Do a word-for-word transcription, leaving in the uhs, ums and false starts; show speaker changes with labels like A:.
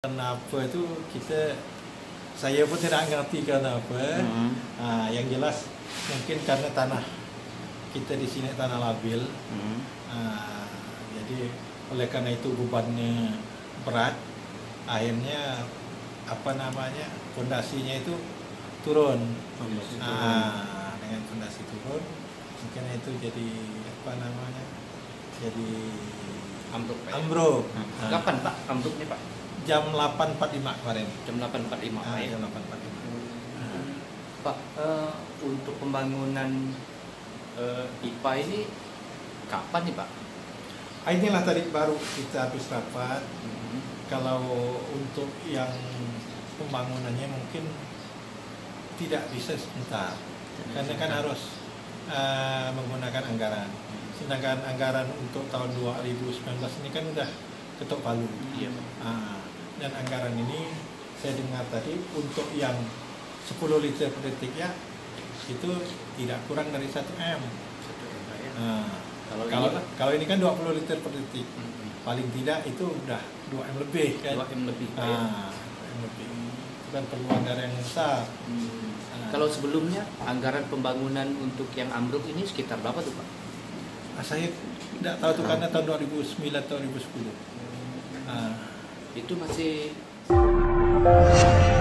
A: Karena apa itu kita, saya pun tidak ngerti karena apa. Hmm. Nah, yang jelas mungkin karena tanah kita di sini tanah labil. Hmm. Nah, jadi oleh karena itu bebannya berat, akhirnya apa namanya fondasinya itu turun. Fondasi nah, turun. Dengan fondasi turun, mungkin itu jadi apa namanya, jadi
B: ambruk.
A: Ambruk.
B: Nah. Kapan Pak ambruknya Pak?
A: Jam delapan empat puluh lima kemarin.
B: Jam delapan empat puluh lima.
A: Ah, jam delapan empat puluh lima.
B: Hmm. Pak, uh, untuk pembangunan uh, I P A ini kapan nih Pak?
A: Inilah tadi baru kita habis rapat. Hmm. Kalau untuk yang pembangunannya mungkin tidak bisa sebentar, hmm. karena kan harus uh, menggunakan anggaran. Sedangkan anggaran untuk tahun dua ribu sembilan belas ini kan udah ketok palu.
B: Iya.
A: Ah, dan anggaran ini saya dengar tadi untuk yang sepuluh liter per detik ya itu tidak kurang dari satu M. Nah, kalau, kalau, ini, kalau ini kan dua puluh liter per detik, hmm. paling tidak itu udah dua M lebih kan.
B: dua M lebih.
A: Nah, dua M lebih. Itu kan perlu anggaran yang besar.
B: Hmm. Nah. Kalau sebelumnya anggaran pembangunan untuk yang ambruk ini sekitar berapa tuh Pak?
A: Nah, saya tidak tahu tuh karena tahun dua ribu sembilan atau dua ribu sepuluh. Nah.
B: Itu masih